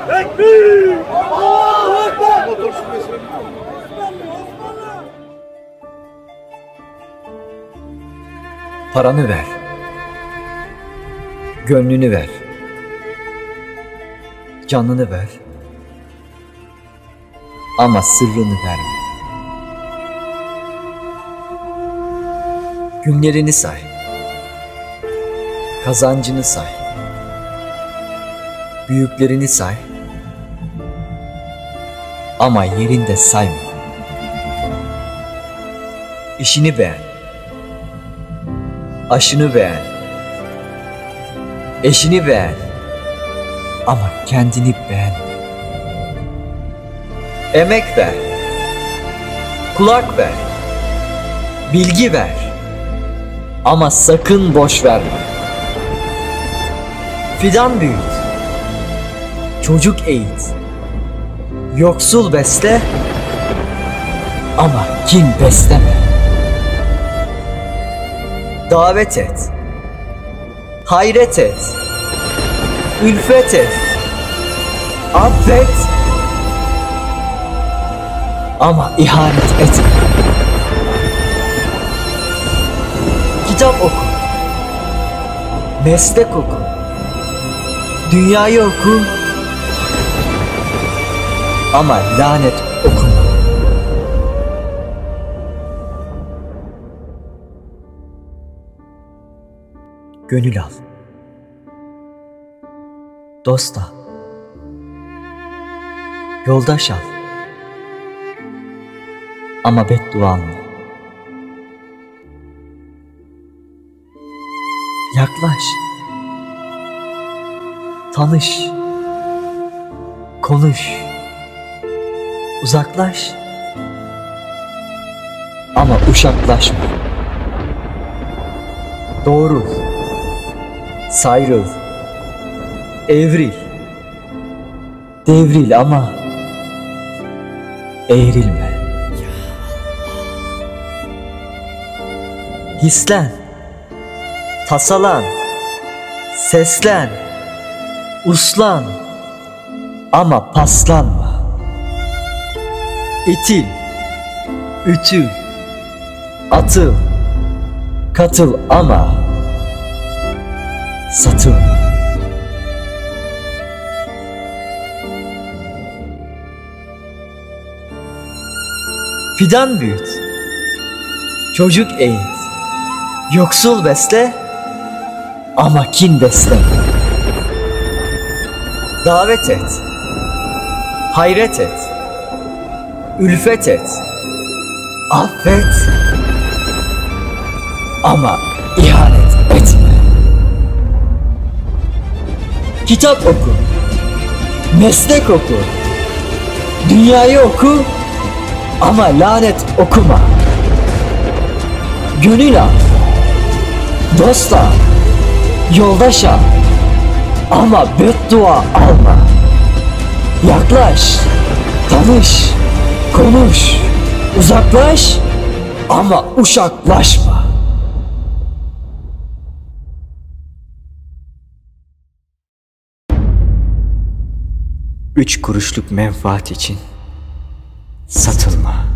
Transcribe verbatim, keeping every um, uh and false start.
Ekber! Allahu Ekber! Paranı ver. Gönlünü ver. Canını ver. Ama sırrını verme. Günlerini say. Kazancını say. Büyüklerini say. Ama yerinde sayma. İşini beğen. Aşını beğen. Eşini beğen. Ama kendini beğenme. Emek ver. Kulak ver. Bilgi ver. Ama sakın boş verme. Fidan büyüt. Çocuk eğit. Yoksul besle. Ama kin besleme. Davet et. Hayret et. Ülfet et. Affet. Ama ihanet etme. Kitap oku. Meslek oku. Dünyayı oku. Ama lanet okuma. Gönül al. Dost al. Yoldaş al. Ama beddua alma. Yaklaş. Tanış. Konuş. Uzaklaş. Ama uşaklaşma. Doğrul. Sayrıl. Evril. Devril ama eğrilme. Hislen. Tasalan. Seslen. Uslan. Ama paslanma. İtil. Ütül. Atıl. Katıl ama satılma. Fidan büyüt. Çocuk eğit. Yoksul besle. Ama kin besleme. Davet et. Hayret et. Ülfet et. Affet. Ama ihanet etme. Kitap oku. Meslek oku. Dünyayı oku. Ama lanet okuma. Gönül al. Dost al. Yoldaş al. Ama beddua alma. Yaklaş. Tanış. Konuş. Uzaklaş. Ama uşaklaşma. Üç kuruşluk menfaat için satılma.